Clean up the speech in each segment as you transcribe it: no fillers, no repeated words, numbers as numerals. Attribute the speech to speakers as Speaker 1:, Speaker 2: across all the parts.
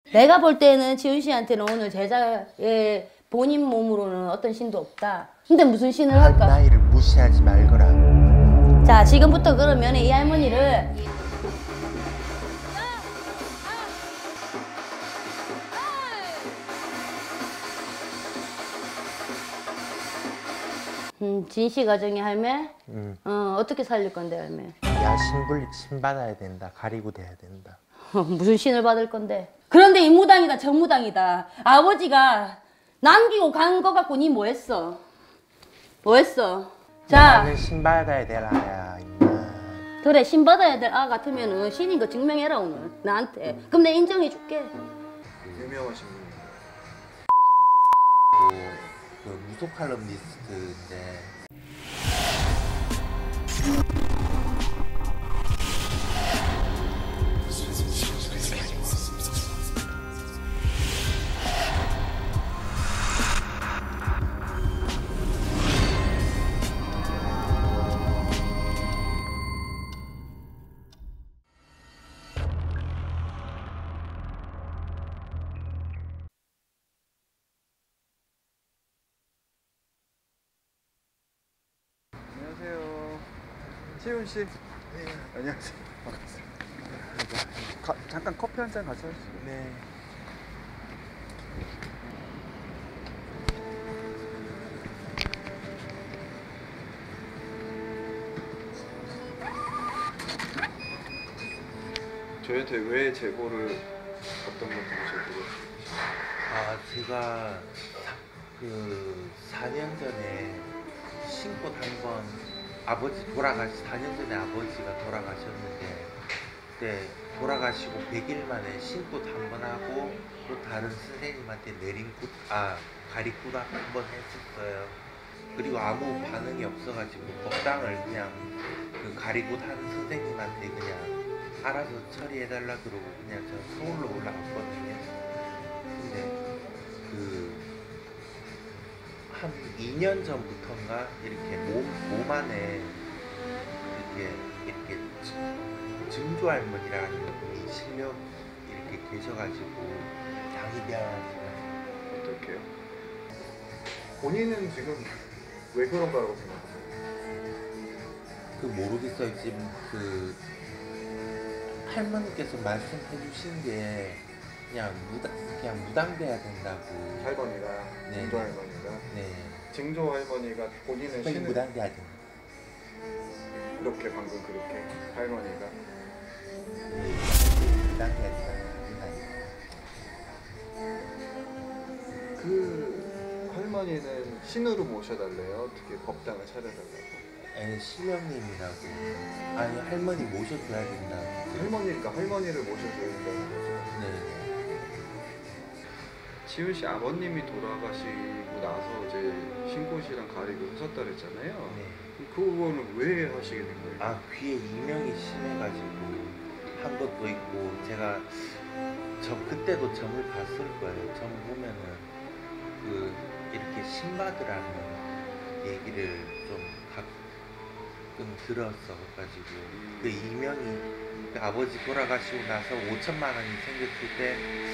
Speaker 1: 내가 볼 때는 지훈 씨한테는 오늘 제자의 본인 몸으로는 어떤 신도 없다. 근데 무슨 신을 할까?
Speaker 2: 나이를 무시하지 말거라.
Speaker 1: 자, 지금부터 그러면 이 할머니를 진시 가정의 할매? 어떻게 살릴 건데, 할매?
Speaker 2: 야, 신 받아야 된다. 가리고 돼야 된다.
Speaker 1: 무슨 신을 받을 건데? 그런데 이 무당이다, 저 무당이다. 아버지가 남기고 간 거 갖고 니 뭐 했어? 뭐 했어? 자,
Speaker 2: 나는 신 받아야 될 아야, 임마.
Speaker 1: 그래, 신 받아야 될 아 같으면은 신인 거 증명해라, 오늘. 나한테. 그럼 내가 인정해 줄게.
Speaker 3: 유명하신 분이에요.
Speaker 2: 그 무속 칼럼니스트인데.
Speaker 3: 안녕하세요. 치훈 씨. 네. 안녕하세요. 반갑습니다. 잠깐 커피 한 잔 같이 하시죠.
Speaker 2: 네.
Speaker 3: 저희한테 왜 제보를 어떤 것들을 제보를?
Speaker 2: 아, 제가 그 4년 전에 신꽃 한번 아버지 4년 전에 아버지가 돌아가셨는데 그때 돌아가시고 100일 만에 신꽃 한번 하고 또 다른 선생님한테 가리꽃 한번 했었어요. 그리고 아무 반응이 없어가지고 법당을 그냥 그 가리꽃 하는 선생님한테 그냥 알아서 처리해달라 그러고 그냥 저 서울로 올라갔거든요. 근데 한 2년 전부터인가 이렇게 몸 안에 이렇게 증조 할머니라는 분이 실력 이렇게 계셔가지고 당이변
Speaker 3: 어떨게요? 본인은 지금 왜 그런 거라고 생각하세요?
Speaker 2: 모르겠어요. 지금 할머니께서 말씀해 주신 게 그냥 무당돼야 된다고.
Speaker 3: 할머니가,
Speaker 2: 네.
Speaker 3: 증조 할머니가.
Speaker 2: 네.
Speaker 3: 증조 할머니가 본인은 신을
Speaker 2: 무당돼야 된다.
Speaker 3: 이렇게 방금 그렇게 할머니가
Speaker 2: 네. 무당돼야 된다.
Speaker 3: 그 할머니는 신으로 모셔달래요. 어떻게 법당을 차려달라고.
Speaker 2: 신령님이라고. 아니, 할머니 모셔줘야 된다.
Speaker 3: 할머니니까 할머니를 모셔줘야 된다는 거죠.
Speaker 2: 네.
Speaker 3: 지훈 씨 아버님이 돌아가시고 나서 이제 신꽃이랑 가리고 하셨다 그랬잖아요.
Speaker 2: 네.
Speaker 3: 그거는 왜 하시게 된 거예요?
Speaker 2: 아, 귀에 이명이 심해가지고 한 것도 있고 제가 그때도 점을 봤을 거예요. 점 보면은 이렇게 신받으라는 얘기를 좀 가끔 들었어가지고 그 이명이 아버지 돌아가시고 나서 5천만 원이 생겼을 때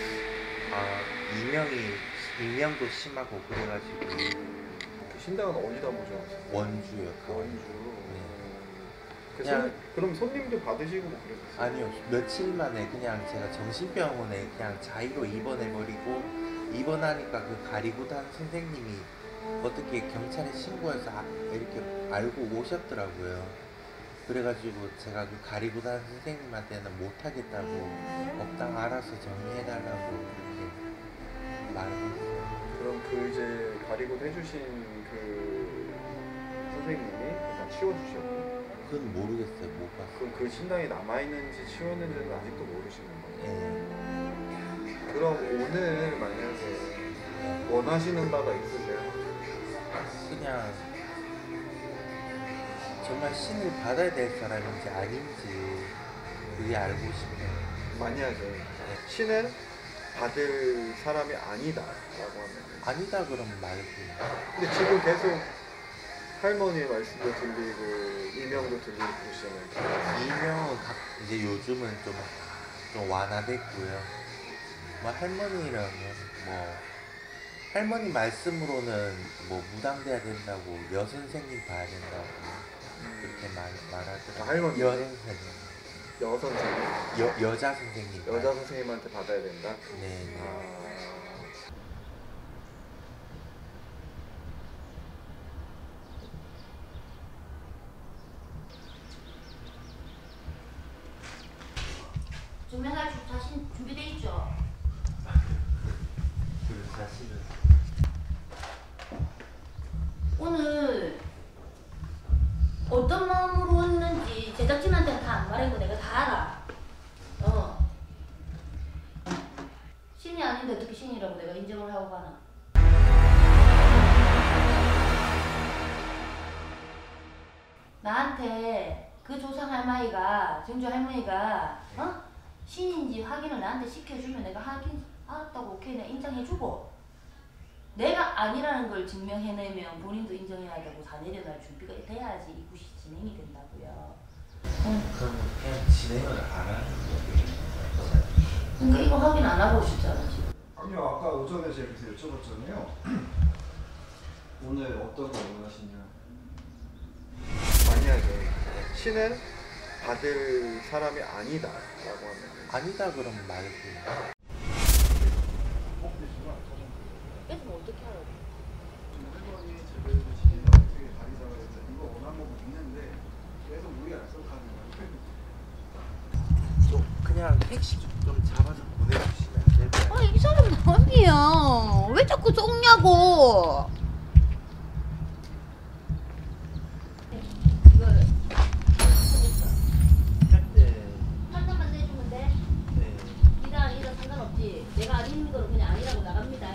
Speaker 2: 이명도 심하고 그래가지고.
Speaker 3: 그 신당은 어디다 모셔놨어요?
Speaker 2: 원주요.
Speaker 3: 원주.
Speaker 2: 네.
Speaker 3: 그럼 손님도 받으시고 뭐 그랬어요?
Speaker 2: 아니요, 며칠 만에 그냥 제가 정신병원에 그냥 자의로 입원해버리고 입원하니까 그 가리구단 선생님이 어떻게 경찰에 신고해서 이렇게 알고 오셨더라고요. 그래가지고 제가 그 가리구단 선생님한테는 못하겠다고 법당 알아서 정리해달라고 그렇게 말했어요.
Speaker 3: 그럼 이제 가리고 해주신 그 선생님이 다 치워주셨고.
Speaker 2: 그건 모르겠어요. 못 봤어요.
Speaker 3: 그럼 그 신당이 남아있는지 치웠는지는 아직도 모르시는 거예요?
Speaker 2: 네.
Speaker 3: 그럼 오늘 만약에 원하시는 바가 있으세요?
Speaker 2: 그냥 정말 신을 받아야 될 사람인지 아닌지 그게 알고 싶네요.
Speaker 3: 만약에 신을 받을 사람이 아니다 라고 하면
Speaker 2: 아니다 그러면 말고.
Speaker 3: 근데 지금 계속 할머니의 말씀도 들리고 이명도 들리고 그러시잖아요.
Speaker 2: 이명은 이제 요즘은 좀 완화됐고요. 뭐 할머니라면 뭐 할머니 말씀으로는 뭐 무당돼야 된다고 여선생님 봐야 된다고 그렇게 말하더라고요.
Speaker 3: 할머니?
Speaker 2: 여선생님.
Speaker 3: 여선생님?
Speaker 2: 여자 선생님.
Speaker 3: 여자 선생님한테 받아야 된다?
Speaker 2: 네.
Speaker 1: 조명할 자신 준비돼 있죠?
Speaker 2: 그 사실은
Speaker 1: 오늘 어떤 마음으로 왔는지 제작진한테는 다 안 말한 거 내가 다 알아. 신이 아닌데 어떻게 신이라고 내가 인정을 하고 가나. 나한테 그 조상 할머니가 정조 할머니가 신인지 확인을 나한테 시켜주면 내가 하긴 알았다고 오케이 내가 인정해주고, 내가 아니라는 걸 증명해내면 본인도 인정해야 되고 다 내려갈 준비가 돼야지 이 굿이 진행이 된다고요.
Speaker 2: 그럼 그냥 진행을 안 하는 거예요.
Speaker 1: 그러니까 이거 확인 안 하고 오셨잖아 지금.
Speaker 4: 아니요, 아까 오전에 제가 그래서 여쭤봤잖아요. 오늘 어떤 거 원하시냐?
Speaker 3: 만약에 신은 받을 사람이 아니다 라고 하면
Speaker 2: 아니다 그러면 말고.
Speaker 1: 뺏으면 어떻게 하라고?
Speaker 4: 할머니 제대로 신이 어떻게 다리사가 돼서 이거 원한 거 있는데 계속 우리 약속하는 거야.
Speaker 2: 좀 그냥 택시 좀 잡아서 보내주시면 안 될까요?
Speaker 1: 이 사람 남이야. 왜 자꾸 속냐고. 이거를
Speaker 2: 네.
Speaker 1: 판단만 내주면 돼.
Speaker 2: 네.
Speaker 1: 네가 아니다 상관없지. 내가 아닌 거로 그냥 아니라고 나갑니다.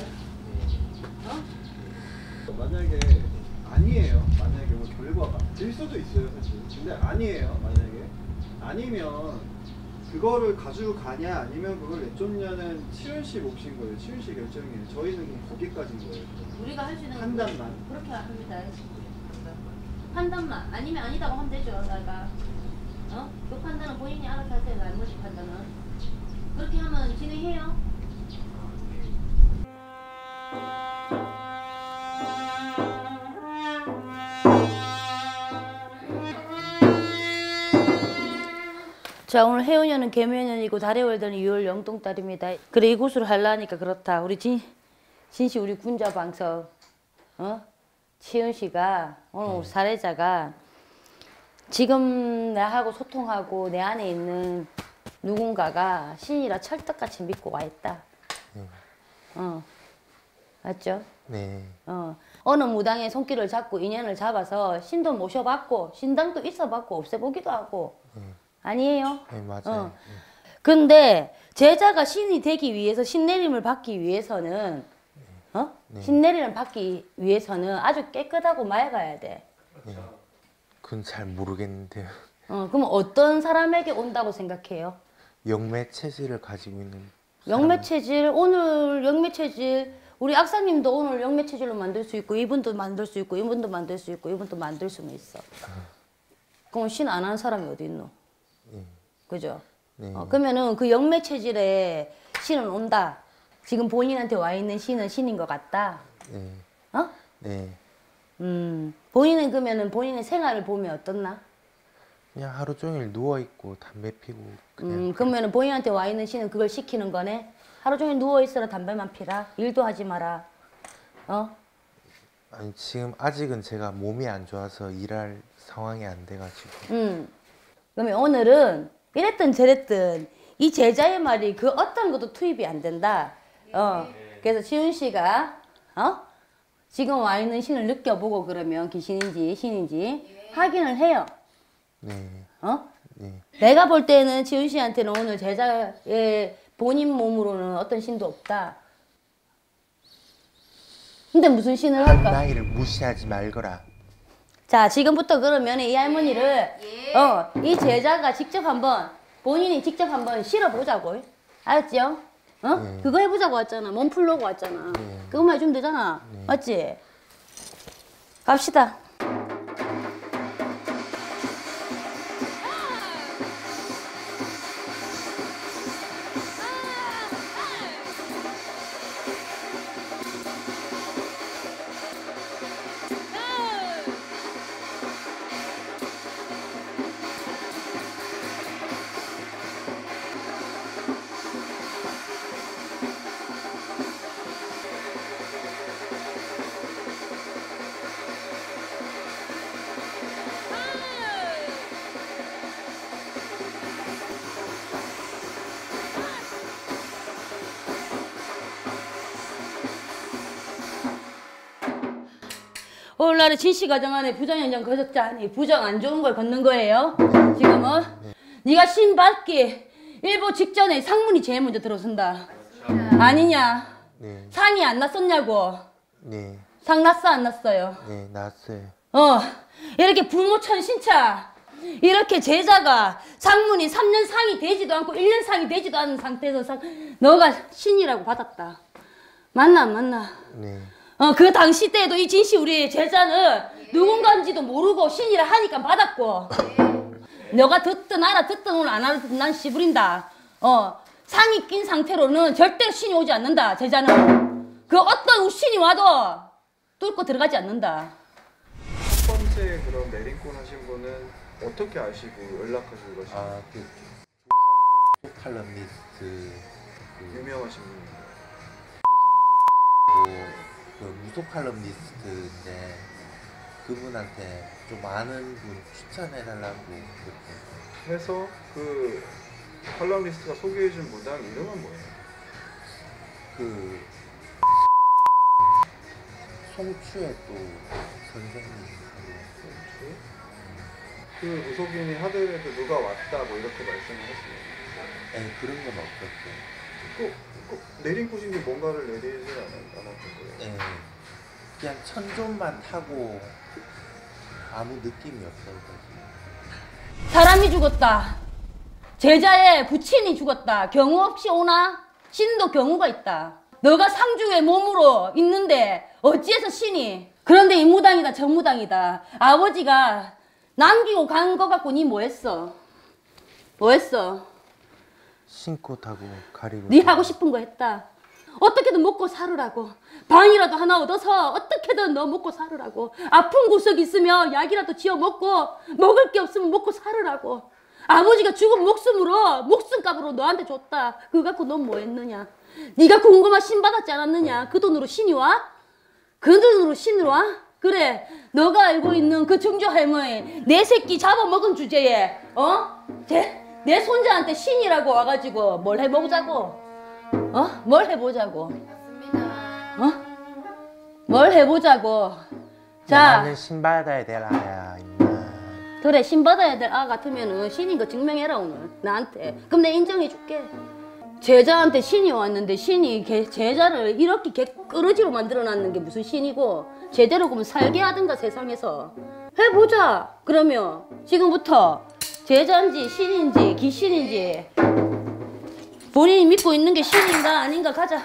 Speaker 4: 만약에 아니에요. 만약에 뭐 결과가 될 수도 있어요, 사실. 근데 아니에요. 만약에 아니면 그거를 가지고 가냐 아니면 그걸 내쫓냐는 치윤 씨 몫인 거예요. 치윤 씨 결정이에요. 저희는 그럼 거기까지인 거예요.
Speaker 1: 우리가 할 수 있는
Speaker 4: 판단만.
Speaker 1: 그렇게 합니다. 판단만 아니면 아니다고 하면 되죠. 내가 그 판단은 본인이 알아서 하세요. 나머지 판단은 그렇게 하면 진행해요. 자, 오늘 해운년은 개묘년이고 달의 월드는 6월 영동달입니다. 그래 이곳으로 하려니까 그렇다. 우리 진씨 우리 군자 방석 치윤 씨가 오늘 사례자가 지금 나하고 소통하고 내 안에 있는 누군가가 신이라 철떡같이 믿고 와 있다. 맞죠?
Speaker 2: 네.
Speaker 1: 어느 무당의 손길을 잡고 인연을 잡아서 신도 모셔봤고 신당도 있어봤고 없애보기도 하고 아니에요?
Speaker 2: 네, 맞아요.
Speaker 1: 근데 제자가 신이 되기 위해서 신내림을 받기 위해서는
Speaker 2: 네.
Speaker 1: 신내림을 받기 위해서는 아주 깨끗하고 맑아야 돼.
Speaker 2: 네. 그건 잘 모르겠는데요.
Speaker 1: 그럼 어떤 사람에게 온다고 생각해요?
Speaker 2: 영매 체질을 가지고 있는
Speaker 1: 영매체질, 오늘 영매체질, 우리 악사님도 오늘 영매체질로 만들 수 있고 이분도 만들 수 있고 이분도 만들 수 있고 이분도 만들 수는 있어. 그럼 신 안 하는 사람이 어디 있노? 그죠?
Speaker 2: 네.
Speaker 1: 그러면은 그 영매체질에 신은 온다. 지금 본인한테 와 있는 신은 신인 것 같다.
Speaker 2: 네. 네.
Speaker 1: 본인은 그러면은 본인의 생활을 보면 어떻나?
Speaker 2: 그냥 하루 종일 누워 있고 담배 피고 그냥
Speaker 1: 그러면은 본인한테 와 있는 신은 그걸 시키는 거네. 하루 종일 누워 있어라, 담배만 피라, 일도 하지 마라.
Speaker 2: 아니 지금 아직은 제가 몸이 안 좋아서 일할 상황이 안 돼가지고.
Speaker 1: 그러면 오늘은 이랬든 저랬든 이 제자의 말이 그 어떤 것도 투입이 안 된다. 그래서 치윤 씨가 지금 와 있는 신을 느껴보고 그러면 귀신인지 신인지 확인을 해요.
Speaker 2: 네. 네.
Speaker 1: 내가 볼 때는 치윤 씨한테는 오늘 제자의 본인 몸으로는 어떤 신도 없다. 근데 무슨 신을
Speaker 2: 한
Speaker 1: 할까?
Speaker 2: 나이를 무시하지 말거라.
Speaker 1: 자, 지금부터 그러면 이 할머니를 이 제자가 직접 한번 본인이 직접 한번 실어보자고. 알았지요? 그거 해보자고 왔잖아. 몸 풀려고 왔잖아. 그것만 해주면 되잖아. 맞지? 갑시다. 오늘날에 진씨 가정 안에 부정현장 거적자니 부정 안 좋은 걸 걷는 거예요. 지금은 네가 신 받기 일보 직전에 상문이 제일 먼저 들어선다. 아니냐?
Speaker 2: 네.
Speaker 1: 상이 안 났었냐고.
Speaker 2: 네.
Speaker 1: 상 났어 안 났어요?
Speaker 2: 네, 나왔어요.
Speaker 1: 이렇게 불모천신차 이렇게 제자가 상문이 3년 상이 되지도 않고 1년 상이 되지도 않은 상태에서 너가 신이라고 받았다. 맞나 안 맞나?
Speaker 2: 네.
Speaker 1: 그 당시 때에도 이 진씨 우리 제자는 누군가인지도 모르고 신이라 하니까 받았고 너가 듣든 알아듣든 오늘 안 알아듣든 난 씨부린다. 상이 낀 상태로는 절대로 신이 오지 않는다. 제자는 그 어떤 신이 와도 뚫고 들어가지 않는다.
Speaker 3: 첫 번째 그런 내린권 하신 분은 어떻게 아시고 연락하신 것인가요?
Speaker 2: 아, 그 조선조 칼럼니스트 그
Speaker 3: 유명하신 분인가요?
Speaker 2: 그 무속 칼럼니스트인데 그분한테 좀 아는 분 추천해달라고 그렇게.
Speaker 3: 해서 그 칼럼니스트가 소개해준 문장 이름은 뭐예요?
Speaker 2: 그 송추의 또 선생님.
Speaker 3: 그 무속인이 하더라도 누가 왔다 뭐 이렇게 말씀을 했어요.
Speaker 2: 네, 그런 건 없었어요.
Speaker 3: 꼭 내린꽃인지 뭔가를 내리지 않았던 거예요.
Speaker 2: 네, 그냥 천존만 타고 아무 느낌이 없어가지고.
Speaker 1: 사람이 죽었다. 제자의 부친이 죽었다. 경우 없이 오나? 신도 경우가 있다. 너가 상주의 몸으로 있는데 어찌해서 신이? 그런데 이 무당이다 저 무당이다. 아버지가 남기고 간 거 갖고 니 뭐했어? 뭐했어?
Speaker 2: 신고 타고 가리고.
Speaker 1: 네 하고 싶은 거 했다. 어떻게든 먹고 살으라고. 방이라도 하나 얻어서 어떻게든 너 먹고 살으라고. 아픈 구석 있으면 약이라도 지어 먹고 먹을 게 없으면 먹고 살으라고. 아버지가 죽은 목숨으로 목숨값으로 너한테 줬다. 그거 갖고 넌 뭐 했느냐? 네가 궁금한 신 받았지 않았느냐? 그 돈으로 신이 와? 그 돈으로 신으로 와? 그래, 너가 알고 있는 그 증조 할머니 내 새끼 잡아먹은 주제에 내 손자한테 신이라고 와가지고 뭘 해보자고? 뭘 해보자고? 뭘 해보자고? 자,
Speaker 2: 나는 신 받아야 될 아야 임마.
Speaker 1: 그래, 신 받아야 될 아 같으면은 신인 거 증명해라 오늘 나한테. 그럼 내가 인정해줄게. 제자한테 신이 왔는데 신이 제자를 이렇게 끌어지로 만들어놨는 게 무슨 신이고 제대로 그러면 살게 하든가 세상에서 해보자. 그러면 지금부터 제자인지 신인지 귀신인지 본인이 믿고 있는 게 신인가 아닌가 가자.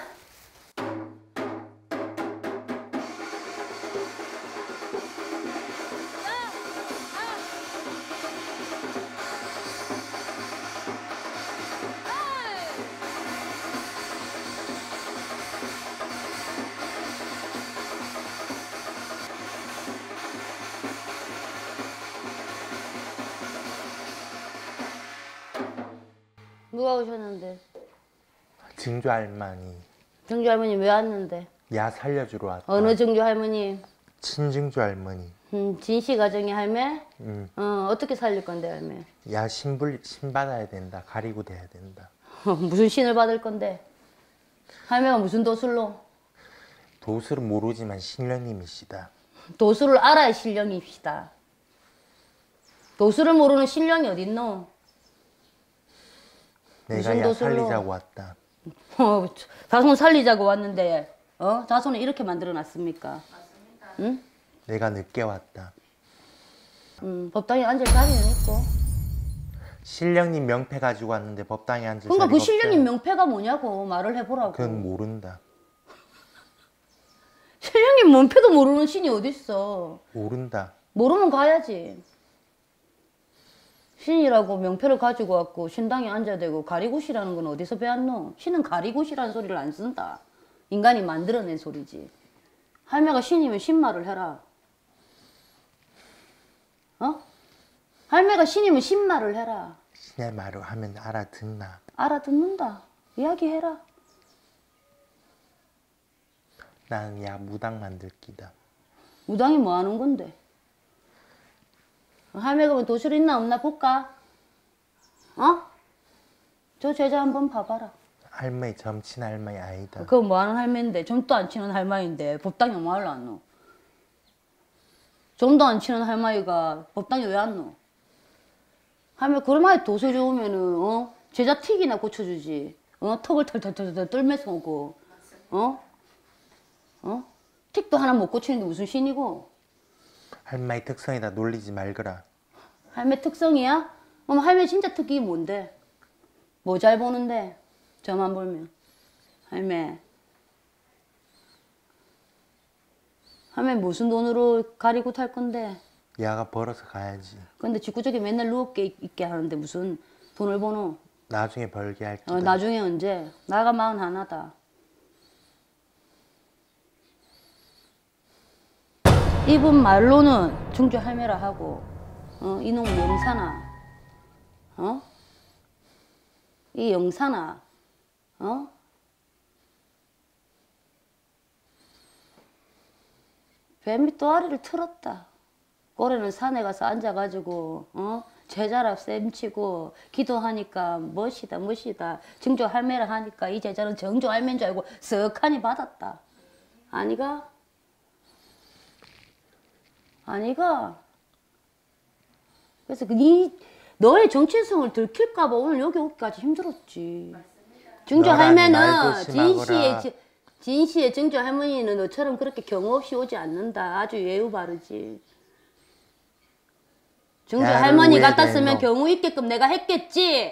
Speaker 1: 누가 오셨는데?
Speaker 2: 증조 할머니.
Speaker 1: 정주 할머니 왜 왔는데?
Speaker 2: 야 살려주러 왔다.
Speaker 1: 어느 정주 할머니?
Speaker 2: 친증조 할머니.
Speaker 1: 진씨 가정의 할매?
Speaker 2: 응.
Speaker 1: 어떻게 살릴 건데 할매?
Speaker 2: 야 신 받아야 된다. 가리고 돼야 된다.
Speaker 1: 무슨 신을 받을 건데? 할매가 무슨 도술로?
Speaker 2: 도술은 모르지만 신령님이시다.
Speaker 1: 도술을 알아야 신령입시다. 도술을 모르는 신령이 어딨노?
Speaker 2: 내가
Speaker 1: 무슨
Speaker 2: 야
Speaker 1: 도술로?
Speaker 2: 살리자고 왔다.
Speaker 1: 자손 살리자고 왔는데 자손을 이렇게 만들어놨습니까? 응?
Speaker 2: 내가 늦게 왔다.
Speaker 1: 법당에 앉을 자리는 있고.
Speaker 2: 신령님 명패 가지고 왔는데 법당에 앉을
Speaker 1: 그러니까 그
Speaker 2: 자리가
Speaker 1: 신령님
Speaker 2: 없어요.
Speaker 1: 명패가 뭐냐고 말을 해보라고.
Speaker 2: 그건 모른다.
Speaker 1: 신령님 명패도 모르는 신이 어딨어.
Speaker 2: 모른다.
Speaker 1: 모르면 가야지. 신이라고 명패를 가지고 왔고 신당에 앉아야 되고 가리굿이라는 건 어디서 배웠노? 신은 가리굿이라는 소리를 안 쓴다. 인간이 만들어낸 소리지. 할매가 신이면 신말을 해라. 할매가 신이면 신말을 해라.
Speaker 2: 신의 말을 하면 알아듣나?
Speaker 1: 알아듣는다. 이야기해라.
Speaker 2: 나는 야 무당 만들 기다.
Speaker 1: 무당이 뭐 하는 건데? 할매가 뭐 도술 있나 없나 볼까? 저 제자 한번 봐봐라.
Speaker 2: 할머니 점친 할머니 아니다.
Speaker 1: 그거 뭐 하는 할매인데? 점도 안 치는 할머니인데 법당에 뭐 하려 안 노? 좀도 안 치는 할머니가 법당에 왜 왔노? 할머니 그런 말이 도서 좋으면은 제자 틱이나 고쳐주지. 턱을 털털털 떨면서 오고 틱도 하나 못 고치는데 무슨 신이고?
Speaker 2: 할머니 특성이다 놀리지 말거라.
Speaker 1: 할매 특성이야? 할매 진짜 특기 뭔데? 뭐 잘 보는데? 저만 보면. 할매 무슨 돈으로 가리고 탈 건데?
Speaker 2: 야가 벌어서 가야지.
Speaker 1: 근데 집구석에 맨날 누웠게 있게 하는데 무슨 돈을 버노?
Speaker 2: 나중에 벌게 할게.
Speaker 1: 나중에 언제? 나가 41다. 이분 말로는 중주 할매라 하고 이놈은 영사나 이 영사나 뱀이 또아리를 틀었다. 올해는 산에 가서 앉아가지고 제자라 쌤치고 기도하니까 멋이다. 증조 할매라 하니까 이 제자는 정조 할매인 줄 알고 쓱하니 받았다. 아니가? 그래서 너의 정체성을 들킬까봐 오늘 여기 오기까지 힘들었지. 증조 할매는 진시의 증조 할머니는 너처럼 그렇게 경우 없이 오지 않는다. 아주 예우 바르지. 증조 할머니 같았으면 경우 있게끔 내가 했겠지.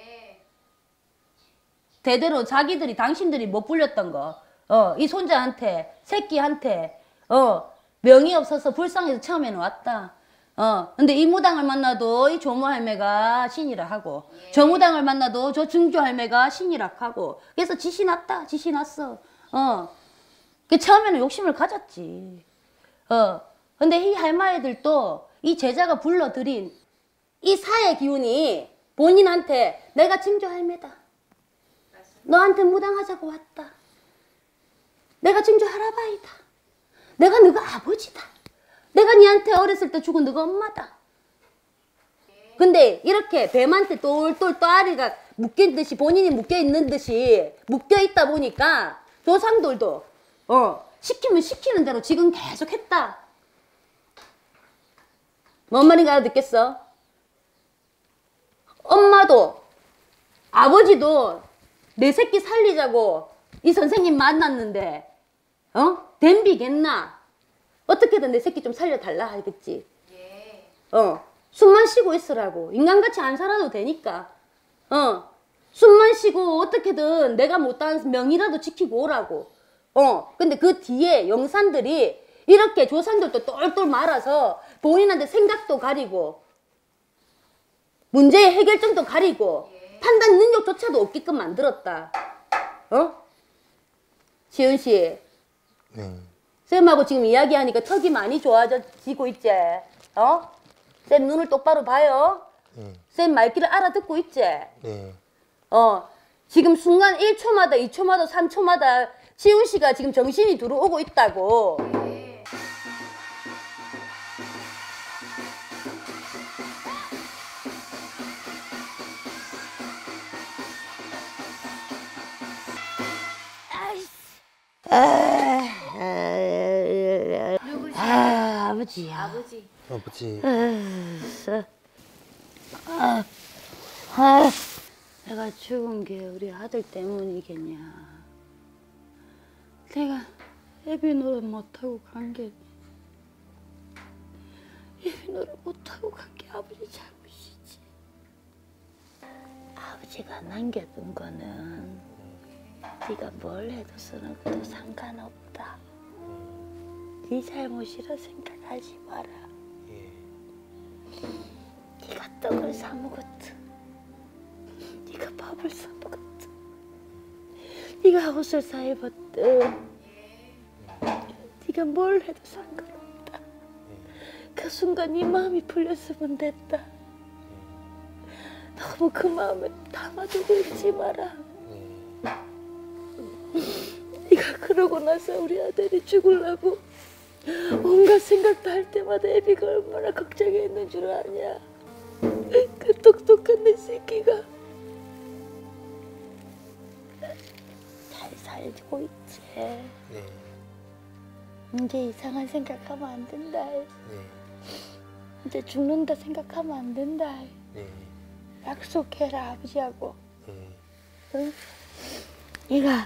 Speaker 1: 대대로 자기들이 당신들이 못 불렸던 거. 이 손자한테 새끼한테 명이 없어서 불쌍해서 처음에는 왔다. 근데 이 무당을 만나도 이 조모 할매가 신이라 하고 저 무당을 만나도 저 증조 할매가 신이라 하고 그래서 짓이 났어. 그 처음에는 욕심을 가졌지. 근데 이 할머니들도 이 제자가 불러들인 이 사의 기운이 본인한테 내가 증조 할매다. 너한테 무당하자고 왔다. 내가 증조 할아바이다. 내가 너가 아버지다. 내가 니한테 어렸을 때 죽은 너가 엄마다. 근데 이렇게 뱀한테 똘똘 또아리가 묶인 듯이 본인이 묶여있는 듯이 묶여있다 보니까 조상들도 시키면 시키는 대로 지금 계속 했다. 뭔 말인가 알아듣겠어? 엄마도 아버지도 내 새끼 살리자고 이 선생님 만났는데 댐비겠나? 어떻게든 내 새끼 좀 살려달라 하겠지. 숨만 쉬고 있으라고. 인간같이 안 살아도 되니까. 숨만 쉬고 어떻게든 내가 못한 명이라도 지키고 오라고. 근데 그 뒤에 영산들이 이렇게 조상들도 똘똘 말아서 본인한테 생각도 가리고 문제의 해결점도 가리고 판단 능력조차도 없게끔 만들었다. 시은 씨.
Speaker 2: 네.
Speaker 1: 쌤하고 지금 이야기하니까 턱이 많이 좋아지고 있지? 쌤 눈을 똑바로 봐요.
Speaker 2: 네.
Speaker 1: 쌤 말귀를 알아듣고 있지?
Speaker 2: 네.
Speaker 1: 지금 순간 1초마다 2초마다 3초마다 시훈 씨가 지금 정신이 들어오고 있다고. 아버지야.
Speaker 2: 아버지.
Speaker 1: 내가 죽은 게 우리 아들 때문이겠냐. 내가 애비 노릇 못하고 간 게 아버지 잘못이지. 아버지가 남겨둔 거는 네가 뭘 해도 쓰는 것도 상관없다. 네 잘못이라 생각하지 마라. 네가 떡을 사 먹었든 네가 밥을 사 먹었든 네가 옷을 사 입었든 네가 뭘 해도 상관없다. 그 순간 네 마음이 풀렸으면 됐다. 너무 그 마음에 담아두고 있지 마라. 네가 그러고 나서 우리 아들이 죽으려고 온갖 생각도 할 때마다 애비가 얼마나 걱정했는 줄 아냐. 그 똑똑한 내 새끼가 잘 살고 있지.
Speaker 2: 네.
Speaker 1: 이제 이상한 생각하면 안 된다.
Speaker 2: 네.
Speaker 1: 이제 죽는다 생각하면 안 된다.
Speaker 2: 네.
Speaker 1: 약속해라 아버지하고.
Speaker 2: 네.
Speaker 1: 응? 네가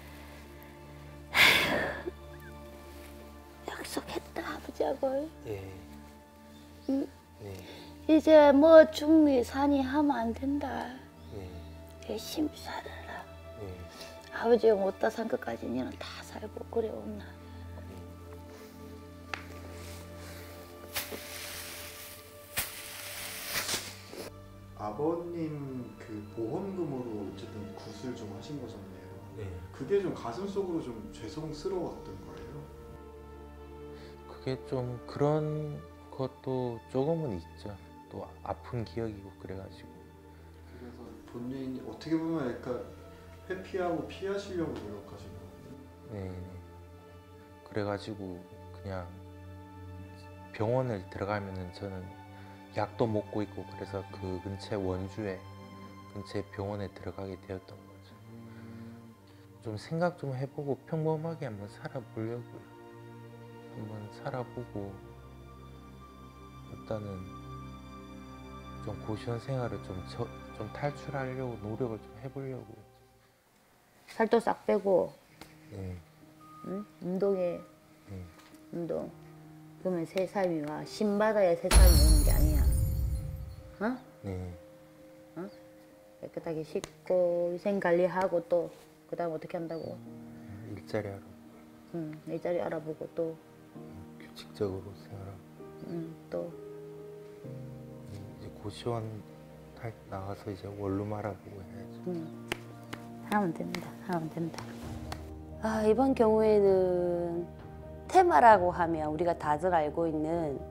Speaker 1: 약속했다 아버지하고.
Speaker 2: 네.
Speaker 1: 응?
Speaker 2: 네.
Speaker 1: 이제 뭐 중리 산이 하면 안 된다.
Speaker 2: 네.
Speaker 1: 열심히 살아라.
Speaker 2: 네.
Speaker 1: 아버지가 못다 산 것까지 니는 다 살고 그래 온나.
Speaker 4: 아버님 그 보험금으로 어쨌든 굿을 좀 하신 거잖아요.
Speaker 2: 네.
Speaker 4: 그게 좀 가슴 속으로 좀 죄송스러웠던 거예요.
Speaker 2: 그게 좀 그런 것도 조금은 있죠. 또 아픈 기억이고 그래가지고.
Speaker 4: 그래서 본인이 어떻게 보면 약간 회피하고 피하시려고 노력하신 거거든요.
Speaker 2: 네. 그래가지고 그냥 병원을 들어가면은 저는 약도 먹고 있고 그래서 그 근처 원주에 근처 병원에 들어가게 되었던 거죠. 좀 생각 좀 해보고 평범하게 한번 살아보려고요. 한번 살아보고 일단은 좀 고시원 생활을 좀 탈출하려고 노력을 좀 해보려고요.
Speaker 1: 살도 싹 빼고,
Speaker 2: 네.
Speaker 1: 응? 운동해.
Speaker 2: 네.
Speaker 1: 운동. 그러면 새 삶이 와. 신 받아야 새 삶이 오는 게 아니야. 어?
Speaker 2: 네.
Speaker 1: 깨끗하게 씻고 위생 관리하고 또 그다음 어떻게 한다고?
Speaker 2: 일자리 알아보고
Speaker 1: 일자리 알아보고 또
Speaker 2: 규칙적으로 생활하고
Speaker 1: 또
Speaker 2: 이제 고시원 나가서 이제 원룸 알아보고 해야죠.
Speaker 1: 하면 된다. 하면 된다. 아, 이번 경우에는 테마라고 하면 우리가 다들 알고 있는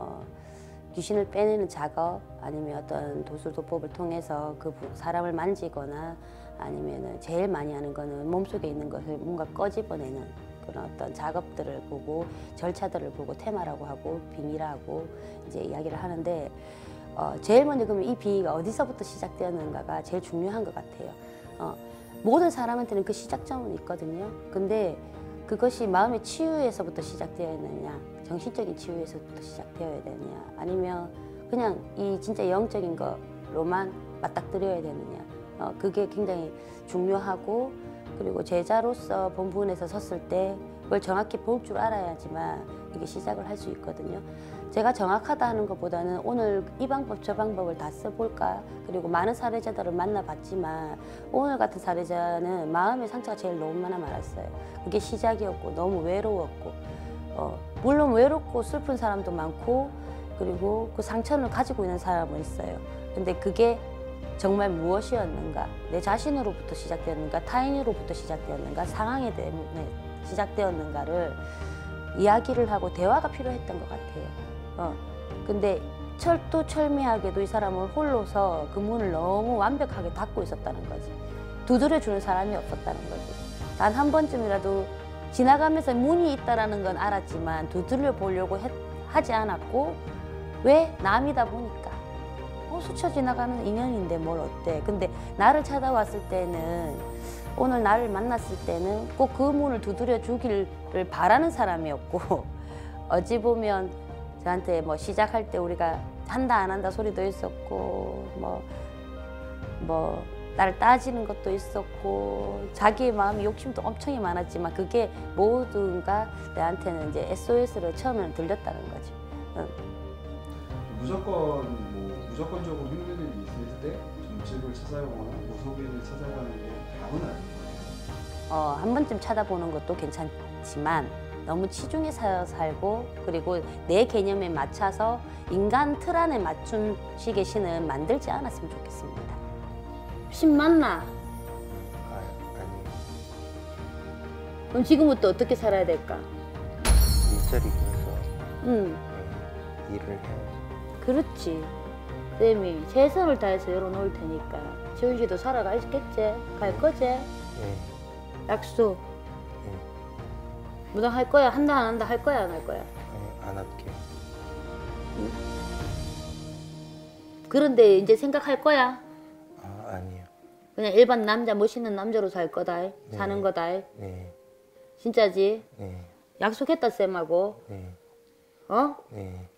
Speaker 1: 귀신을 빼내는 작업 아니면 어떤 도술도법을 통해서 그 사람을 만지거나 아니면은 제일 많이 하는 거는 몸속에 있는 것을 뭔가 꺼집어내는 그런 어떤 작업들을 보고 절차들을 보고 테마라고 하고 빙의라고 이제 이야기를 하는데 제일 먼저 그러면 이 빙의가 어디서부터 시작되었는가가 제일 중요한 것 같아요. 모든 사람한테는 그 시작점은 있거든요. 근데 그것이 마음의 치유에서부터 시작되어야 되느냐, 정신적인 치유에서부터 시작되어야 되느냐, 아니면 그냥 이 진짜 영적인 거로만 맞닥뜨려야 되느냐, 그게 굉장히 중요하고, 그리고 제자로서 본분에서 섰을 때 그걸 정확히 볼 줄 알아야지만 이게 시작을 할 수 있거든요. 제가 정확하다 하는 것보다는 오늘 이 방법 저 방법을 다 써볼까, 그리고 많은 사례자들을 만나봤지만 오늘 같은 사례자는 마음의 상처가 제일 너무 많았어요. 그게 시작이었고 너무 외로웠고, 물론 외롭고 슬픈 사람도 많고 그리고 그 상처를 가지고 있는 사람은 있어요. 근데 그게 정말 무엇이었는가, 내 자신으로부터 시작되었는가, 타인으로부터 시작되었는가, 상황에 때문에 시작되었는가를 이야기를 하고 대화가 필요했던 것 같아요. 근데 철두철미하게도 이 사람을 홀로서 그 문을 너무 완벽하게 닫고 있었다는 거지. 두드려주는 사람이 없었다는 거지. 단 한 번쯤이라도 지나가면서 문이 있다는 건 알았지만 두드려 보려고 하지 않았고, 왜? 남이다 보니까. 스쳐 지나가는 인연인데 뭘 어때. 근데 나를 찾아왔을 때는, 오늘 나를 만났을 때는 꼭 그 문을 두드려 주기를 바라는 사람이었고, 어찌 보면 저한테 뭐 시작할 때 우리가 한다 안 한다 소리도 있었고, 뭐 나를 따지는 것도 있었고, 자기의 마음이 욕심도 엄청 많았지만 그게 모두가 나한테는 이제 SOS로 처음에는 들렸다는 거지.
Speaker 4: 무조건적으로 힘든 일이 있을 때 점집을 찾아가거나 무속인을 찾아가는 게 답은 아닌 거예요.
Speaker 1: 한 번쯤 찾아보는 것도 괜찮지만 너무 치중해서 살고, 그리고 내 개념에 맞춰서 인간 틀 안에 맞춘 식의 신은 만들지 않았으면 좋겠습니다. 신 맞나?
Speaker 2: 아니,
Speaker 1: 그럼 지금부터 어떻게 살아야 될까?
Speaker 2: 일자리 구해서
Speaker 1: 응,
Speaker 2: 일을 해야지.
Speaker 1: 그렇지. 쌤이 최선을 다해서 열어놓을 테니까 지훈 씨도 살아가겠지? 갈 거지?
Speaker 2: 네.
Speaker 1: 약속.
Speaker 2: 네.
Speaker 1: 무당 할 거야? 한다 안 한다? 할 거야 안 할 거야?
Speaker 2: 안 할게.
Speaker 1: 그런데 이제 생각할 거야?
Speaker 2: 아니요.
Speaker 1: 그냥 일반 남자, 멋있는 남자로 살 거다.
Speaker 2: 네.
Speaker 1: 사는 거다.
Speaker 2: 네.
Speaker 1: 진짜지?
Speaker 2: 네.
Speaker 1: 약속했다 쌤하고.
Speaker 2: 네.
Speaker 1: 어?
Speaker 2: 네.